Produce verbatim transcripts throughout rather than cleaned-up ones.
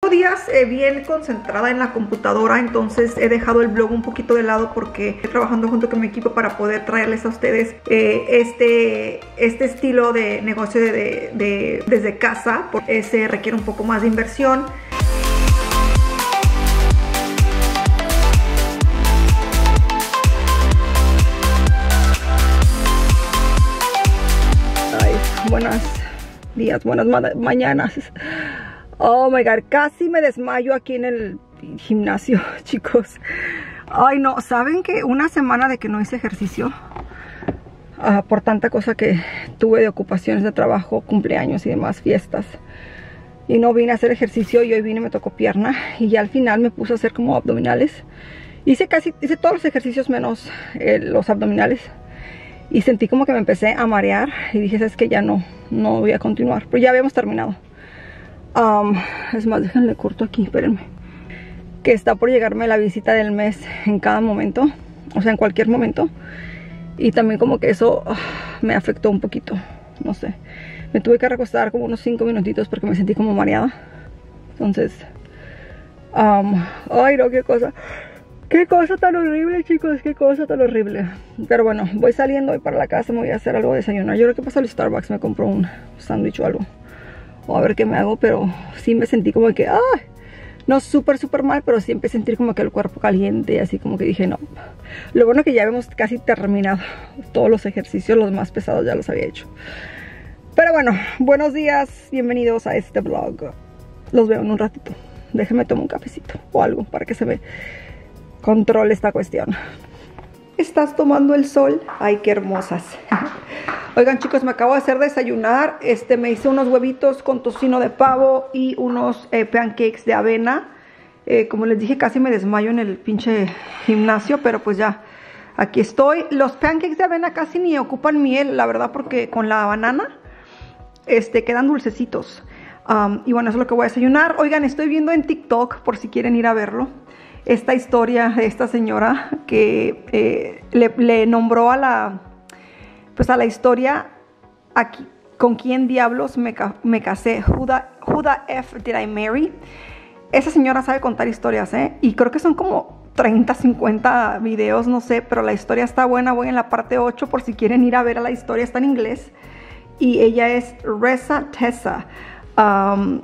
días eh, bien concentrada en la computadora, entonces he dejado el blog un poquito de lado porque estoy trabajando junto con mi equipo para poder traerles a ustedes eh, este, este estilo de negocio de, de, de, desde casa, porque ese requiere un poco más de inversión. Ay, buenos días, buenas ma mañanas. Oh my god, casi me desmayo aquí en el gimnasio, chicos. Ay no, ¿saben que una semana de que no hice ejercicio? Uh, por tanta cosa que tuve de ocupaciones de trabajo, cumpleaños y demás, fiestas. Y no vine a hacer ejercicio y hoy vine y me tocó pierna. Y ya al final me puse a hacer como abdominales. Hice casi, hice todos los ejercicios menos eh, los abdominales. Y sentí como que me empecé a marear. Y dije, ¿sabes qué? Ya no, no voy a continuar. Pero ya habíamos terminado. Um, es más, déjenle corto aquí, espérenme. Que está por llegarme la visita del mes en cada momento. O sea, en cualquier momento. Y también como que eso uh, me afectó un poquito. No sé. Me tuve que recostar como unos cinco minutitos porque me sentí como mareada. Entonces um, ay no, qué cosa. Qué cosa tan horrible, chicos. Qué cosa tan horrible. Pero bueno, voy saliendo hoy para la casa. Me voy a hacer algo de desayunar. Yo creo que paso al Starbucks, me compro un sándwich o algo. O a ver qué me hago, pero sí me sentí como que, ah, no súper, súper mal, pero sí empecé a sentir como que el cuerpo caliente, así como que dije, no. Lo bueno que ya hemos casi terminado todos los ejercicios, los más pesados ya los había hecho. Pero bueno, buenos días, bienvenidos a este vlog. Los veo en un ratito. Déjenme tomar un cafecito o algo para que se me controle esta cuestión. ¿Estás tomando el sol? Ay, qué hermosas. Oigan, chicos, me acabo de hacer desayunar. Este, me hice unos huevitos con tocino de pavo y unos eh, pancakes de avena. Eh, como les dije, casi me desmayo en el pinche gimnasio, pero pues ya, aquí estoy. Los pancakes de avena casi ni ocupan miel, la verdad, porque con la banana este, quedan dulcecitos. Um, y bueno, eso es lo que voy a desayunar. Oigan, estoy viendo en TikTok, por si quieren ir a verlo, esta historia de esta señora que eh, le, le nombró a la... pues a la historia aquí, ¿con quién diablos me, me casé? Who the, who the F did I marry? Esa señora sabe contar historias, ¿eh? Y creo que son como treinta, cincuenta videos, no sé, pero la historia está buena. Voy en la parte ocho por si quieren ir a ver a la historia, está en inglés. Y ella es Reza Tessa. Um,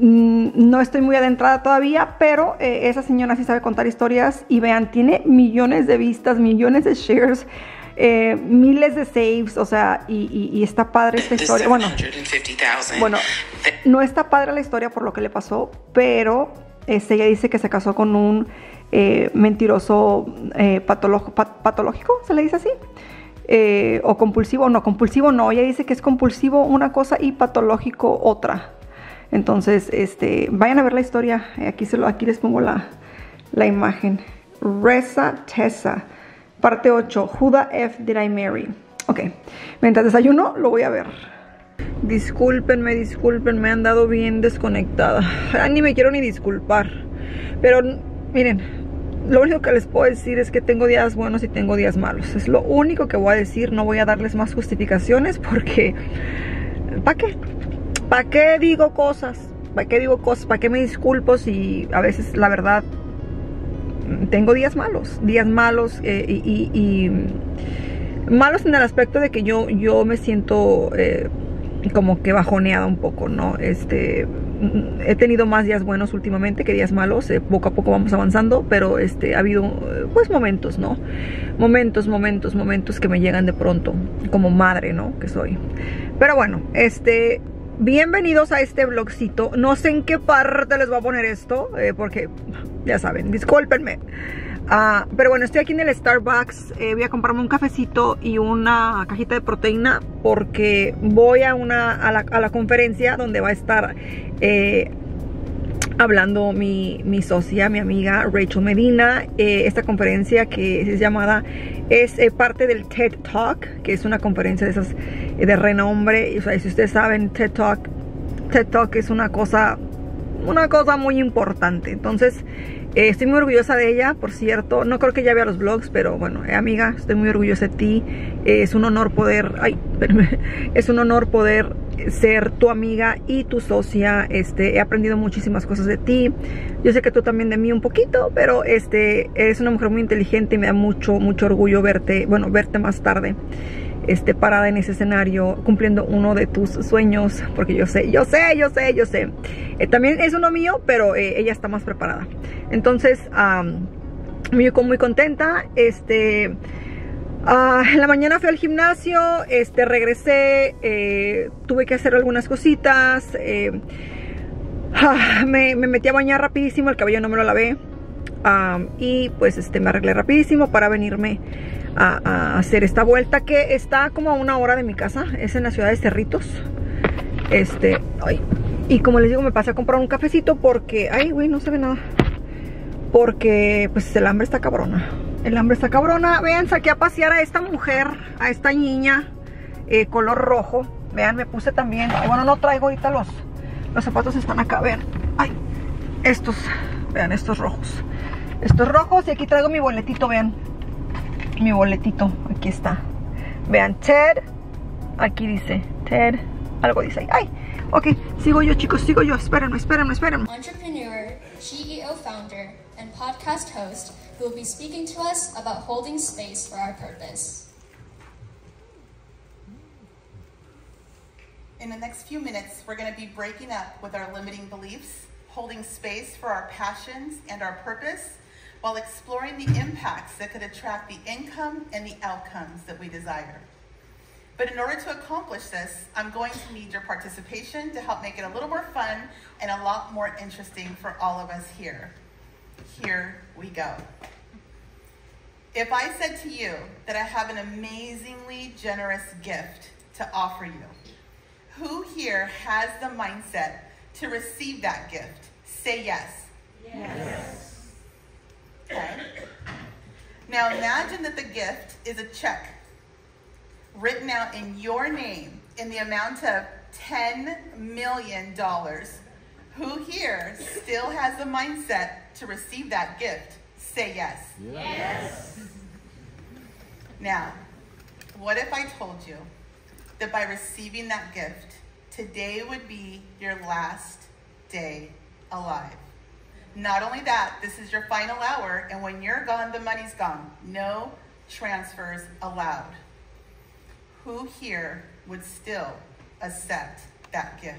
no estoy muy adentrada todavía, pero eh, esa señora sí sabe contar historias. Y vean, tiene millones de vistas, millones de shares. Eh, miles de saves, o sea, y, y, y está padre esta historia. Bueno, bueno, no está padre la historia por lo que le pasó, pero este, ella dice que se casó con un eh, mentiroso eh, patolo pat patológico, ¿se le dice así? Eh, o compulsivo, no, compulsivo no, ella dice que es compulsivo una cosa y patológico otra. Entonces, este, vayan a ver la historia, aquí, se lo, aquí les pongo la, la imagen. Reza Tessa. Parte ocho. Who the F did I marry? Ok. Mientras desayuno, lo voy a ver. Discúlpenme, discúlpenme. Me han dado bien desconectada. Ah, ni me quiero ni disculpar. Pero, miren, lo único que les puedo decir es que tengo días buenos y tengo días malos. Es lo único que voy a decir. No voy a darles más justificaciones porque... ¿para qué? ¿Para qué digo cosas? ¿Para qué digo cosas? ¿Para qué me disculpo si a veces la verdad... tengo días malos, días malos eh, y, y, y malos en el aspecto de que yo, yo me siento eh, como que bajoneada un poco, ¿no? Este, he tenido más días buenos últimamente que días malos, eh, poco a poco vamos avanzando, pero este, ha habido pues momentos, ¿no? Momentos, momentos, momentos que me llegan de pronto, como madre, ¿no? Que soy. Pero bueno, este... bienvenidos a este vlogcito. No sé en qué parte les voy a poner esto, eh, porque ya saben, discúlpenme. Uh, pero bueno, estoy aquí en el Starbucks. eh, Voy a comprarme un cafecito y una cajita de proteína porque voy a, una, a, la, a la conferencia donde va a estar eh, hablando mi, mi socia, mi amiga Rachel Medina. eh, Esta conferencia que es llamada, es eh, parte del TED Talk, que es una conferencia de esas eh, de renombre. O sea, si ustedes saben, TED Talk TED Talk es una cosa una cosa muy importante. Entonces eh, estoy muy orgullosa de ella, por cierto. No creo que ya vea los vlogs, pero bueno, eh, amiga, estoy muy orgullosa de ti. eh, Es un honor poder, ay, espérame, es un honor poder ser tu amiga y tu socia. Este, he aprendido muchísimas cosas de ti. Yo sé que tú también de mí un poquito, pero este, eres una mujer muy inteligente y me da mucho, mucho orgullo verte, bueno, verte más tarde, este, parada en ese escenario, cumpliendo uno de tus sueños, porque yo sé, yo sé, yo sé, yo sé. Eh, también es uno mío, pero eh, ella está más preparada. Entonces, um, muy, muy contenta. Este... Uh, en la mañana fui al gimnasio, este, regresé, eh, tuve que hacer algunas cositas, eh, uh, me, me metí a bañar rapidísimo, el cabello no me lo lavé, um, y pues este, me arreglé rapidísimo para venirme a, a hacer esta vuelta que está como a una hora de mi casa, es en la ciudad de Cerritos. Este, ay, y como les digo, me pasé a comprar un cafecito porque, ay güey, no se ve nada, porque pues el hambre está cabrona. El hambre está cabrona. Vean, saqué a pasear a esta mujer, a esta niña, eh, color rojo. Vean, me puse también, bueno, no traigo ahorita los, los zapatos están acá, vean. Ay, estos, vean, estos rojos. Estos rojos, y aquí traigo mi boletito, vean. Mi boletito, aquí está. Vean, Ted, aquí dice, Ted, algo dice ahí. Ay, ok, sigo yo, chicos, sigo yo. Espérenme, espérenme, espérenme. Entrepreneur, G E O founder, and podcast host, who will be speaking to us about holding space for our purpose. In the next few minutes, we're going to be breaking up with our limiting beliefs, holding space for our passions and our purpose, while exploring the impacts that could attract the income and the outcomes that we desire. But in order to accomplish this, I'm going to need your participation to help make it a little more fun and a lot more interesting for all of us here. Here we go. If I said to you that I have an amazingly generous gift to offer you, who here has the mindset to receive that gift? Say yes. Yes. Okay. Now imagine that the gift is a check written out in your name in the amount of ten million dollars. Who here still has the mindset to receive that gift? Say yes. Yes. Now, what if I told you that by receiving that gift, today would be your last day alive? Not only that, this is your final hour, and when you're gone, the money's gone. No transfers allowed. Who here would still accept that gift?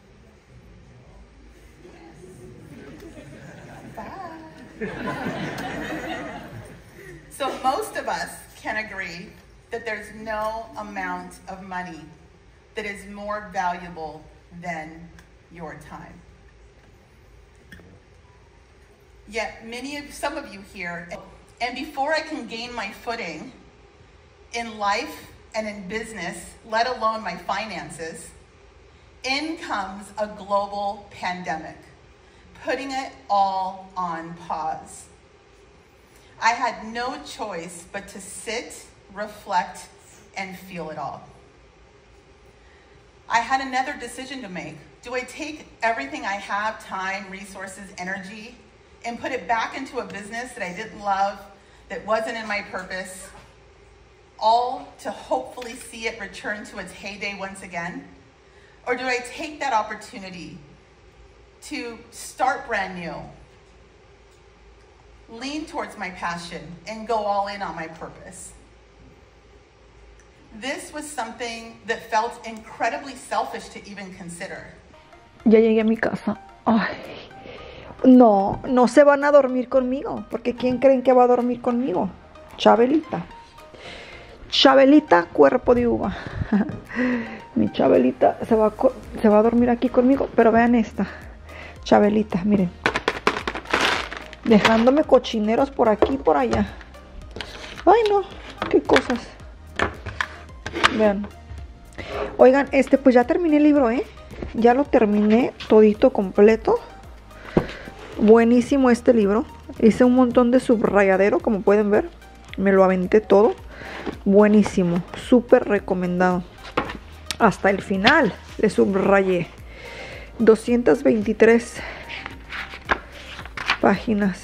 So most of us can agree that there's no amount of money that is more valuable than your time. Yet many of, some of you here, and before I can gain my footing in life and in business, let alone my finances, in comes a global pandemic, putting it all on pause. I had no choice but to sit, reflect, and feel it all. I had another decision to make. Do I take everything I have, time, resources, energy, and put it back into a business that I didn't love, that wasn't in my purpose, all to hopefully see it return to its heyday once again? Or do I take that opportunity to start brand new, lean towards my passion, and go all in on my purpose? This was something that felt incredibly selfish to even consider. Ya llegué a mi casa. Ay, no, no se van a dormir conmigo, porque ¿quién creen que va a dormir conmigo? Chabelita. Chabelita, cuerpo de uva. Mi Chabelita se va, a, se va a dormir aquí conmigo, pero vean esta. Chabelita, miren, dejándome cochineros por aquí y por allá. Ay no, qué cosas. Vean. Oigan, este, pues ya terminé el libro, ¿eh? Ya lo terminé todito completo. Buenísimo este libro. Hice un montón de subrayadero, como pueden ver. Me lo aventé todo. Buenísimo, súper recomendado. Hasta el final le subrayé. doscientas veintitrés páginas.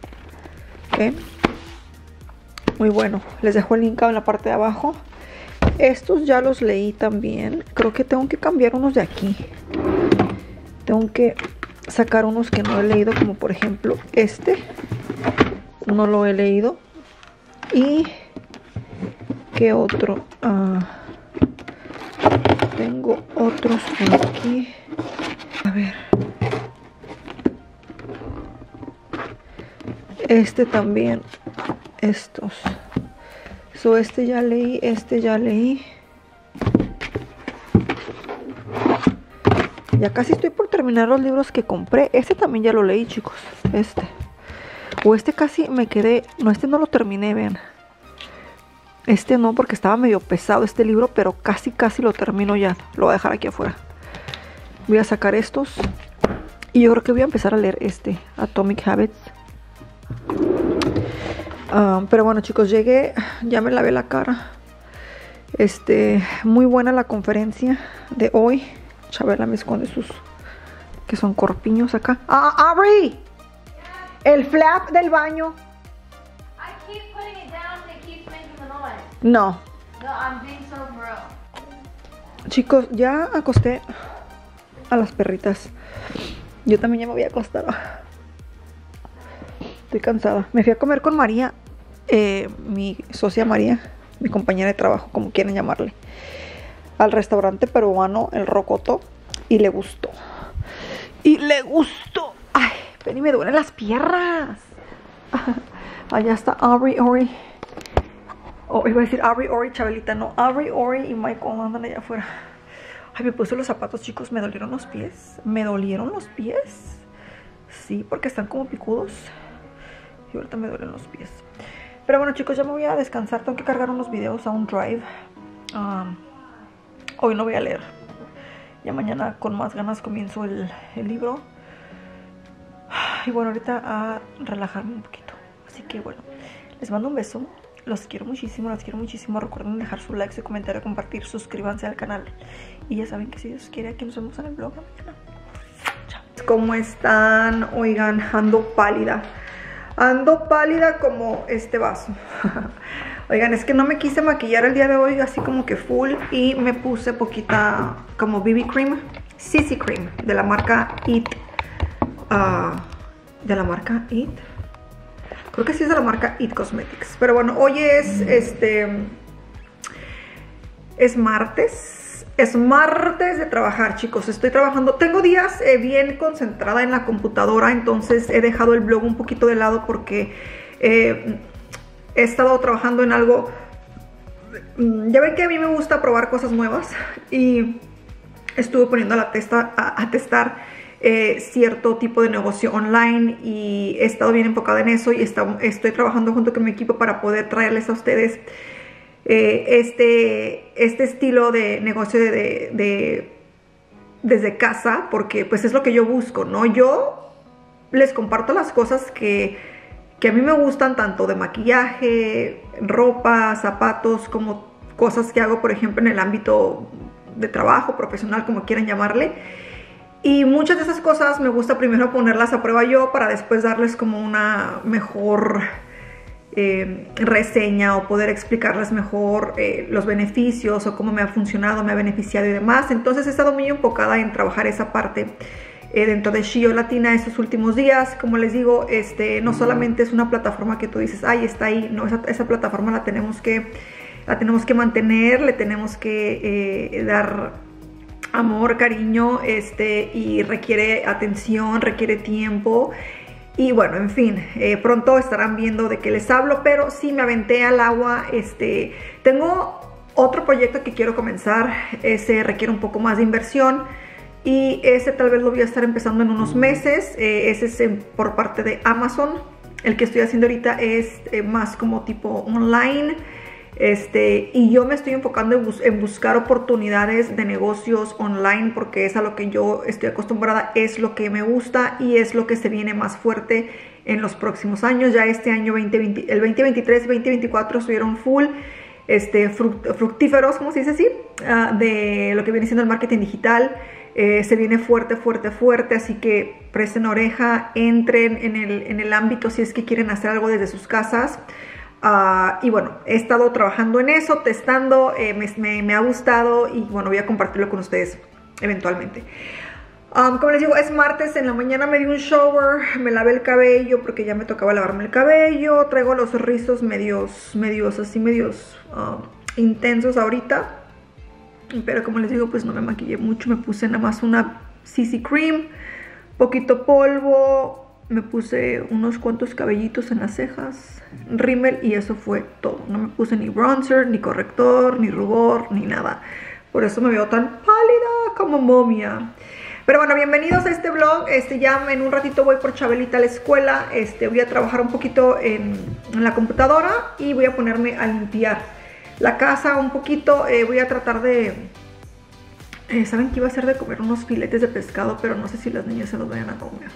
¿Okay? Muy bueno. Les dejo el link en la parte de abajo. Estos ya los leí también. Creo que tengo que cambiar unos de aquí. Tengo que sacar unos que no he leído, como por ejemplo este. No lo he leído. Y ¿qué otro? Uh, tengo otros por aquí. A ver. Este también. Estos. So, este ya leí. Este ya leí. Ya casi estoy por terminar los libros que compré. Este también ya lo leí, chicos. Este. O este casi me quedé. No, este no lo terminé, vean. Este no, porque estaba medio pesado este libro, pero casi casi lo termino ya. Lo voy a dejar aquí afuera. Voy a sacar estos. Y yo creo que voy a empezar a leer este, Atomic Habits. Um, pero bueno, chicos, llegué. Ya me lavé la cara. Este, muy buena la conferencia de hoy. Chabela me esconde sus, que son corpiños acá. ¡Ah, Aubrey! El flap del baño. I keep putting it down and it keeps making the noise. No. No, I'm being so bro. Chicos, ya acosté a las perritas. Yo también ya me voy a acostar. Estoy cansada. Me fui a comer con María, eh, mi socia María, mi compañera de trabajo, como quieran llamarle, al restaurante peruano El Rocoto, y le gustó. Y le gustó. Ay, ven y me duelen las piernas. Allá está Aubrey, Ori. Oh, iba a decir Aubrey, Ori, Chabelita. No, Aubrey, Ori y Michael andan allá afuera. Ay, me puse los zapatos, chicos. Me dolieron los pies. Me dolieron los pies. Sí, porque están como picudos. Y ahorita me duelen los pies. Pero bueno, chicos, ya me voy a descansar. Tengo que cargar unos videos a un drive. Um, hoy no voy a leer. Ya mañana con más ganas comienzo el, el libro. Y bueno, ahorita a relajarme un poquito. Así que bueno, les mando un beso. Los quiero muchísimo, las quiero muchísimo. Recuerden dejar su like, su comentario, compartir, suscríbanse al canal. Y ya saben que si Dios quiere, aquí nos vemos en el vlog mañana. Chao. ¿Cómo están? Oigan, ando pálida. Ando pálida como este vaso. Oigan, es que no me quise maquillar el día de hoy así como que full. Y me puse poquita como B B cream, C C cream, de la marca It. Uh, de la marca It. Creo que sí es de la marca It Cosmetics. Pero bueno, hoy es este. Es martes. Es martes de trabajar, chicos. Estoy trabajando. Tengo días eh, bien concentrada en la computadora. Entonces he dejado el blog un poquito de lado porque eh, he estado trabajando en algo. Ya ven que a mí me gusta probar cosas nuevas. Y estuve poniendo a, la testa, a, a testar. Eh, cierto tipo de negocio online y he estado bien enfocada en eso y está, estoy trabajando junto con mi equipo para poder traerles a ustedes eh, este, este estilo de negocio de, de, de, desde casa, porque pues es lo que yo busco, ¿no? Yo les comparto las cosas que, que a mí me gustan, tanto de maquillaje, ropa, zapatos, como cosas que hago, por ejemplo, en el ámbito de trabajo, profesional, como quieran llamarle. Y muchas de esas cosas me gusta primero ponerlas a prueba yo para después darles como una mejor eh, reseña o poder explicarles mejor eh, los beneficios o cómo me ha funcionado, me ha beneficiado y demás. Entonces he estado muy enfocada en trabajar esa parte eh, dentro de Shio Latina estos últimos días. Como les digo, este, no solamente es una plataforma que tú dices, ay, está ahí. No, esa, esa plataforma la tenemos que, la tenemos que mantener, le tenemos que eh, dar amor, cariño, este, y requiere atención, requiere tiempo. Y bueno, en fin, eh, pronto estarán viendo de qué les hablo, pero sí me aventé al agua. Este, tengo otro proyecto que quiero comenzar. Ese requiere un poco más de inversión y ese tal vez lo voy a estar empezando en unos meses. Eh, ese es en, por parte de Amazon. El que estoy haciendo ahorita es eh, más como tipo online. Este, y yo me estoy enfocando en, bus en buscar oportunidades de negocios online, porque es a lo que yo estoy acostumbrada, es lo que me gusta y es lo que se viene más fuerte en los próximos años. Ya este año veinte veinte, el veinte veintitrés y veinte veinticuatro estuvieron full este, fruct fructíferos, ¿cómo se dice así? Uh, de lo que viene siendo el marketing digital. Eh, se viene fuerte, fuerte, fuerte, así que presten oreja, entren en el, en el ámbito si es que quieren hacer algo desde sus casas. Uh, y bueno, he estado trabajando en eso, testando, eh, me, me, me ha gustado y bueno, voy a compartirlo con ustedes eventualmente. Um, como les digo, es martes, en la mañana me di un shower, me lavé el cabello porque ya me tocaba lavarme el cabello, traigo los rizos medios, medios así, medios um, intensos ahorita. Pero como les digo, pues no me maquillé mucho, me puse nada más una C C cream, poquito polvo, me puse unos cuantos cabellitos en las cejas, rímel y eso fue todo. No me puse ni bronzer, ni corrector, ni rubor, ni nada. Por eso me veo tan pálida como momia. Pero bueno, bienvenidos a este vlog. Este, ya en un ratito voy por Chabelita a la escuela. Este, voy a trabajar un poquito en, en la computadora y voy a ponerme a limpiar la casa un poquito. Eh, voy a tratar de... Eh, Saben que iba a hacer de comer unos filetes de pescado, pero no sé si las niñas se los vayan a comer.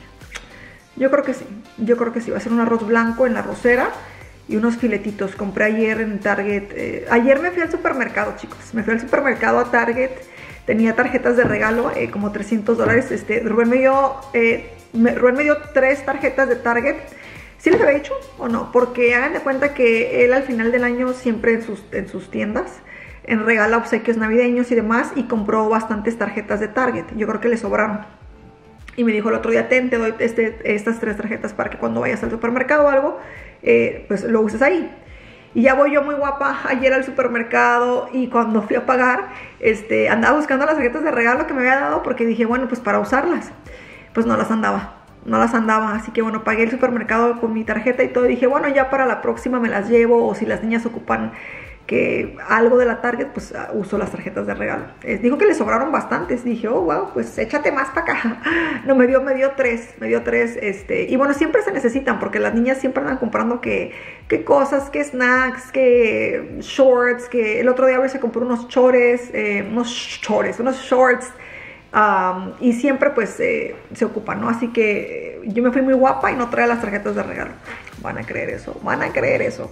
Yo creo que sí, yo creo que sí. Va a ser un arroz blanco en la arrocera y unos filetitos. Compré ayer en Target. Eh, ayer me fui al supermercado, chicos. Me fui al supermercado a Target. Tenía tarjetas de regalo, eh, como trescientos dólares. Este, Rubén me dio, eh, me, Rubén me dio tres tarjetas de Target. ¿Sí les había dicho o no? Porque hagan de cuenta que él al final del año siempre en sus, en sus tiendas en regala obsequios navideños y demás. Y compró bastantes tarjetas de Target. Yo creo que le sobraron. Y me dijo el otro día, ten, te doy este, estas tres tarjetas para que cuando vayas al supermercado o algo, eh, pues lo uses ahí. Y ya voy yo muy guapa ayer al supermercado y cuando fui a pagar, este, andaba buscando las tarjetas de regalo que me había dado porque dije, bueno, pues para usarlas. Pues no las andaba, no las andaba. Así que bueno, pagué el supermercado con mi tarjeta y todo. Y dije, bueno, ya para la próxima me las llevo o si las niñas ocupan que algo de la Target, pues uh, uso las tarjetas de regalo. Eh, dijo que le sobraron bastantes. Dije, oh, wow, pues échate más para acá. No, me dio, me dio tres, me dio tres, este, y bueno, siempre se necesitan, porque las niñas siempre andan comprando que, que cosas, que snacks, que shorts, que el otro día se compró unos chores, eh, unos chores, unos shorts, um, y siempre pues eh, se ocupan, ¿no? Así que yo me fui muy guapa y no traía las tarjetas de regalo. Van a creer eso, van a creer eso.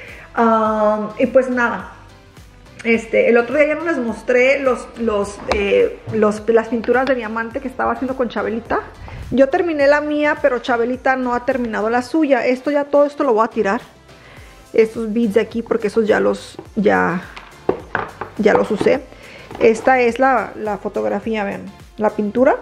Um, y pues nada, este, el otro día ya no les mostré los, los, eh, los, las pinturas de diamante que estaba haciendo con Chabelita. Yo terminé la mía, pero Chabelita no ha terminado la suya. Esto ya, todo esto lo voy a tirar. Estos beads de aquí, porque esos ya los, ya, ya los usé. Esta es la, la fotografía, vean, la pintura.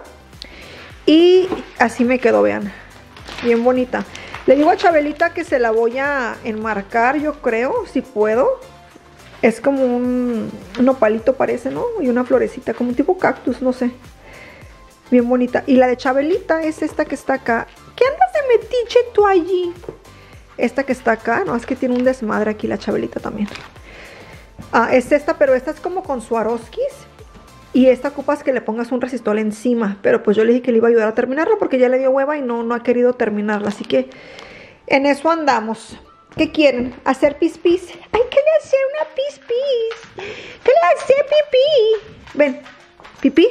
Y así me quedó, vean, bien bonita. Le digo a Chabelita que se la voy a enmarcar, yo creo, si puedo. Es como un, un opalito parece, ¿no? Y una florecita, como un tipo cactus, no sé. Bien bonita. Y la de Chabelita es esta que está acá. ¿Qué andas de metiche tú allí? Esta que está acá, no, es que tiene un desmadre aquí la Chabelita también. Ah, es esta, pero esta es como con Swarovskis. Y esta ocupas que le pongas un resistol encima. Pero pues yo le dije que le iba a ayudar a terminarla porque ya le dio hueva y no, no ha querido terminarla. Así que en eso andamos. ¿Qué quieren? ¿Hacer pis pis? ¡Ay, que le hace una pis pis! ¿Qué le hace pipí? Ven, pipí.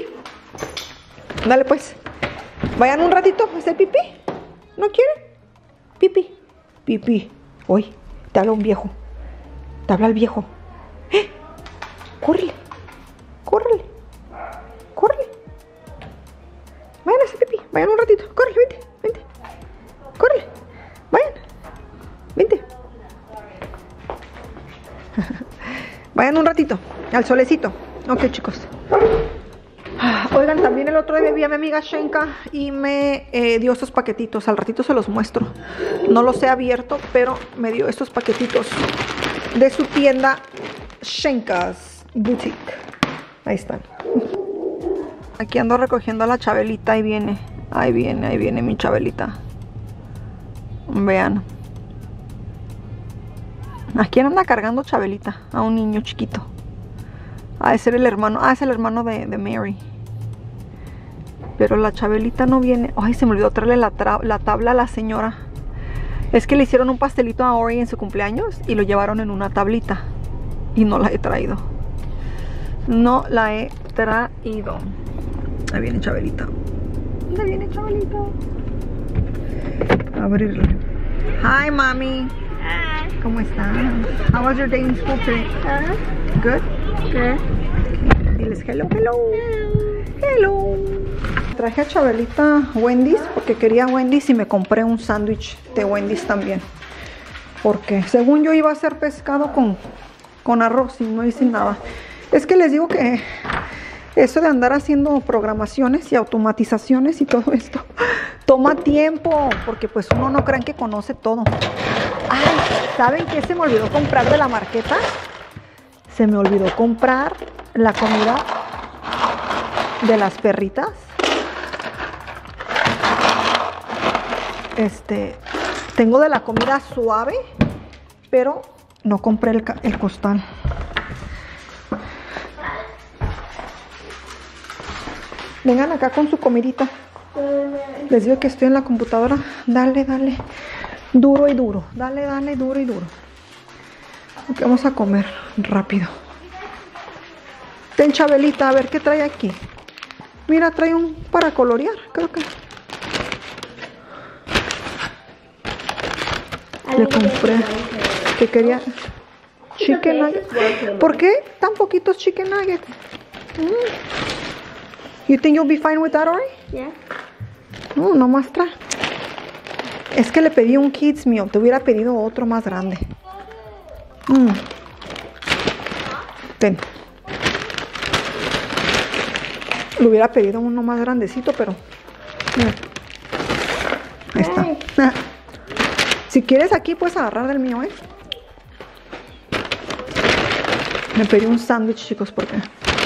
Dale pues. Vayan un ratito a hacer pipí. ¿No quieren? Pipí. Pipí. Uy, te habla un viejo. Te habla el viejo. ¡Eh! ¡Córrele! ¡Córrele! ¡Córrele! Vayan a hacer pipí. Vayan un ratito. ¡Córrele! Vente, vente. ¡Córrele! Vayan. Vente. Vayan un ratito al solecito. Ok, chicos. Oigan, también el otro día vi a mi amiga Shenka y me eh, dio estos paquetitos. Al ratito se los muestro. No los he abierto, pero me dio estos paquetitos de su tienda Shenka's Boutique. Ahí están. Aquí ando recogiendo a la Chabelita. Ahí viene. Ahí viene, ahí viene mi Chabelita. Vean. ¿A quién anda cargando Chabelita? A un niño chiquito. Ha de ser el hermano. Ah, es el hermano de, de Mary. Pero la Chabelita no viene. Ay, se me olvidó traerle la, la tabla a la señora. Es que le hicieron un pastelito a Ori en su cumpleaños y lo llevaron en una tablita. Y no la he traído. No la he traído. Ahí viene Chabelita. Ahí viene Chabelita. Abrirle. Hi, mami. Hi. ¿Cómo están? How was your day in school today? Uh, Good? good. Okay. Diles hello, hello. Hello. Traje a Chabelita Wendy's porque quería Wendy's y me compré un sándwich de Wendy's también. Porque según yo iba a hacer pescado con, con arroz y no hice nada. Es que les digo que eso de andar haciendo programaciones y automatizaciones y todo esto toma tiempo, porque pues uno no crean que conoce todo. Ay, ¿saben qué se me olvidó comprar de la marqueta? Se me olvidó comprar la comida de las perritas. Este, tengo de la comida suave, pero no compré el, el costal. Vengan acá con su comidita. Les digo que estoy en la computadora. Dale, dale. Duro y duro. Dale, dale, duro y duro. Ok, vamos a comer rápido. Ten, Chabelita, a ver qué trae aquí. Mira, trae un para colorear, creo que. Le compré que quería chicken nuggets. ¿Por qué tan poquitos chicken nuggets? Mm. You think you'll be fine with that, Ori? Yeah. No, no más trae. Es que le pedí un kids meal. Te hubiera pedido otro más grande. Mm. Ten. Le hubiera pedido uno más grandecito, pero mira. Ahí está. Si quieres aquí puedes agarrar del mío, ¿eh? Me pedí un sándwich, chicos, porque...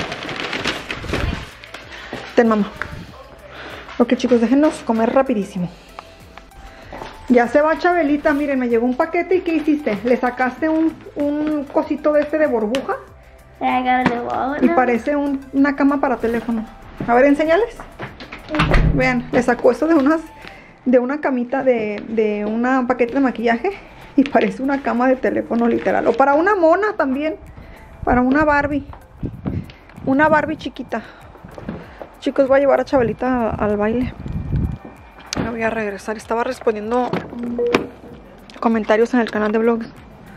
Ten, mamá. Ok, chicos, déjenos comer rapidísimo. Ya se va Chabelita. Miren, me llegó un paquete. ¿Y qué hiciste? ¿Le sacaste un, un cosito de este de burbuja? I got a new wallet Y now. parece un, una cama para teléfono. A ver, enséñales. Vean, le sacó esto de unas... de una camita de, de un paquete de maquillaje y parece una cama de teléfono literal. O para una mona también, para una Barbie, una Barbie chiquita. Chicos, voy a llevar a Chabelita al baile. Me voy a regresar. Estaba respondiendo comentarios en el canal de vlogs.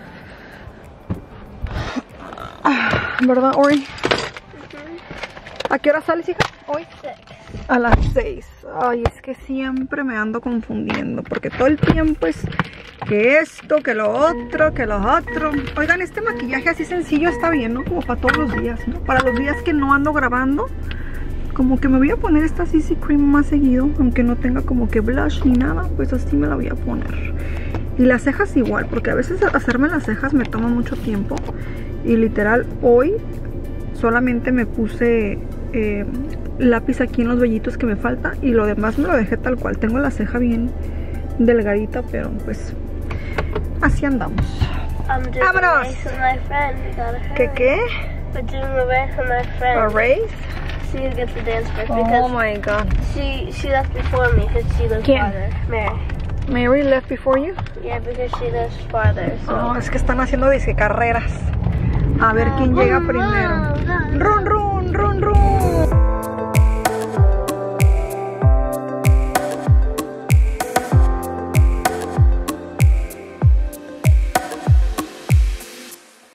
¿Verdad, Ori? ¿A qué hora sales, hija? Hoy. A las seis. Ay, es que siempre me ando confundiendo, porque todo el tiempo es que esto, que lo otro, que lo otro. Oigan, este maquillaje así sencillo está bien, ¿no? Como para todos los días, ¿no? Para los días que no ando grabando, como que me voy a poner esta C C Cream más seguido, aunque no tenga como que blush ni nada, pues así me la voy a poner. Y las cejas igual, porque a veces hacerme las cejas me toma mucho tiempo. Y literal, hoy solamente me puse... Eh, lápiz aquí en los vellitos que me falta y lo demás me lo dejé tal cual. Tengo la ceja bien delgadita, pero pues así andamos. I'm doing ¡Vámonos! a race with my friend. We gotta hurry. ¿Qué qué? We're doing a race with my friend. ¿A race? She gets the dance first Oh because my god. she she left before me because she lives ¿Quién? farther. Mary. Mary left before you? Yeah, because she lives farther. So. Oh, es que están haciendo disque carreras. A ver quién llega primero. Run, run, run, run.